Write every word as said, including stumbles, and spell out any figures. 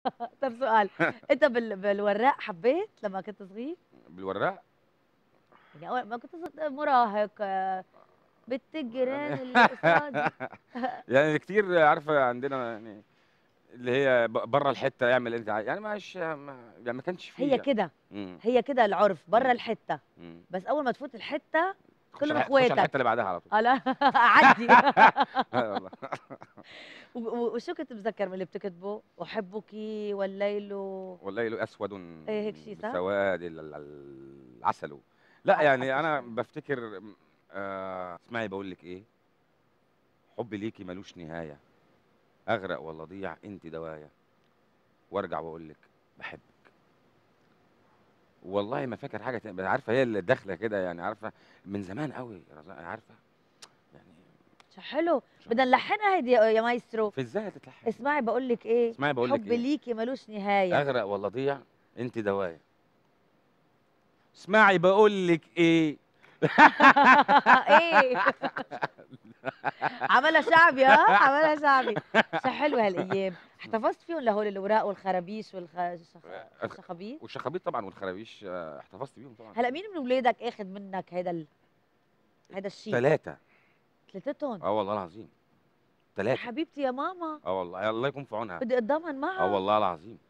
طب سؤال، انت بال... بالوراق حبيت لما كنت صغير؟ بالوراق. يعني اول ما كنت صغ- مراهق، آه، بنت الجيران يعني اللي قصادي. يعني كتير عارفه عندنا يعني، اللي هي بره الحته اعمل اللي انت عايز، يعني مش ما يعني ما كانش فيه هي يعني. كده، امم. هي كده العرف برا امم. الحته. امم. بس اول ما تفوت الحته تخش كلهم على تخش على اخواتك. الحته اللي بعدها على طول. اه لا عدي. آه والله. و- و- وشو كنت مذكر من اللي بتكتبه؟ احبك والليل. والليل اسود ايه هيك شيء صح؟ بسواد ال- ال- العسل. لا ع- يعني انا عالتشرين. بفتكر. آه اسمعي بقول لك ايه. حبي ليكي ملوش نهايه، اغرق ولا اضيع انت دوايا، وارجع واقول لك بحب. والله ما فاكر حاجه تانية، بس عارفه هي اللي داخله كده يعني، عارفه من زمان قوي عارفه يعني. شو حلو. مش عارف. بدنا نلحنها هيدي يا يا مايسترو. في ازاي هتتلحن؟ اسمعي بقول لك ايه، اسمعي بقول لك حبي ايه. ليكي ملوش نهايه. اغرق ولا اضيع انت دوايا. اسمعي بقول لك ايه. ايه. عملها شعبي، ها عملها شعبي. شو حلوه هالايام، احتفظت فيهم لهول الاوراق والخرابيش والشخابيط. والشخابيط طبعا والخرابيش، آه، احتفظت بيهم طبعا. هلا مين من اولادك اخذ منك هيدا ال... هيدا الشيء؟ ثلاثة. ثلاثتهم؟ اه والله العظيم. يا ثلاثة. حبيبتي يا ماما، اه والله الله يكون في عونها. بدي اتضامن اه معها. والله العظيم.